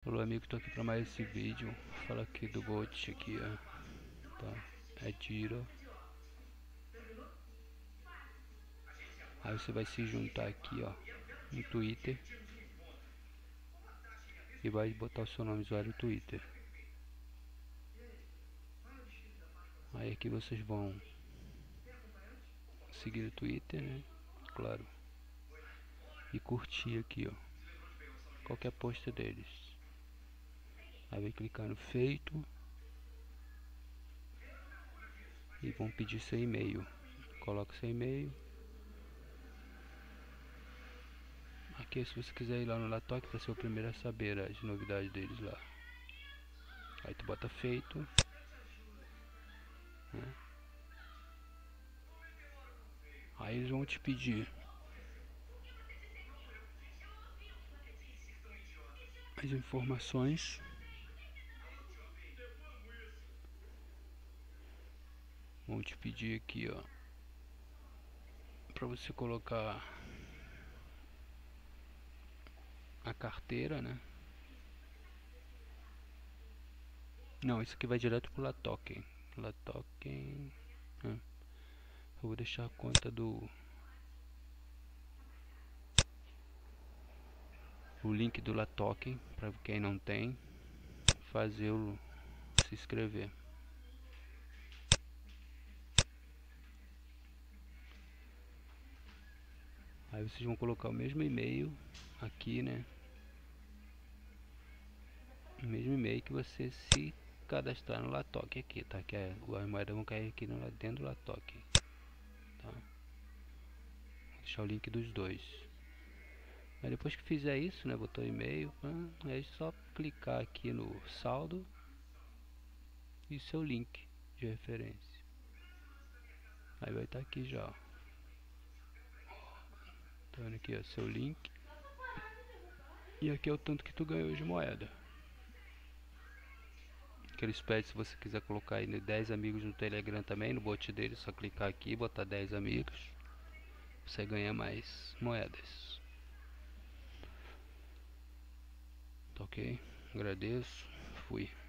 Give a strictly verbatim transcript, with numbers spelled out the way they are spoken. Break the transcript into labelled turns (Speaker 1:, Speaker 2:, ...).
Speaker 1: Olá amigo, tô aqui para mais esse vídeo. Fala aqui do bot aqui, ó. Tá, é tiro. Aí você vai se juntar aqui, ó, no Twitter e vai botar o seu nome usuário Twitter. Aí aqui vocês vão seguir o Twitter, né? Claro. E curtir aqui, ó, qualquer post deles. Aí vai clicar no feito e vão pedir seu e-mail. Coloca seu e-mail. Aqui, se você quiser ir lá no Latok para ser o primeiro a saber as novidades deles lá. Aí tu bota feito, né? Aí eles vão te pedir as informações. Vão te pedir aqui, ó, para você colocar a carteira, né? Não, isso aqui vai direto pro Latoken. Latoken. Né? Eu vou deixar a conta do o link do Latoken para quem não tem fazer o se inscrever. Aí vocês vão colocar o mesmo e-mail aqui, né? O mesmo e-mail que você se cadastrar no Latoken aqui, tá? Que é, as moedas vão cair aqui no, dentro do Latoken, tá? Vou deixar o link dos dois. Aí depois que fizer isso, né, botou e-mail, aí é só clicar aqui no saldo e seu link de referência. Aí vai estar tá aqui já, ó. Tá vendo aqui, ó, seu link. E aqui é o tanto que tu ganhou de moeda. Que eles pedem, se você quiser colocar aí dez amigos no Telegram também, no bot dele, só clicar aqui e botar dez amigos. Você ganha mais moedas. Tá ok? Agradeço. Fui.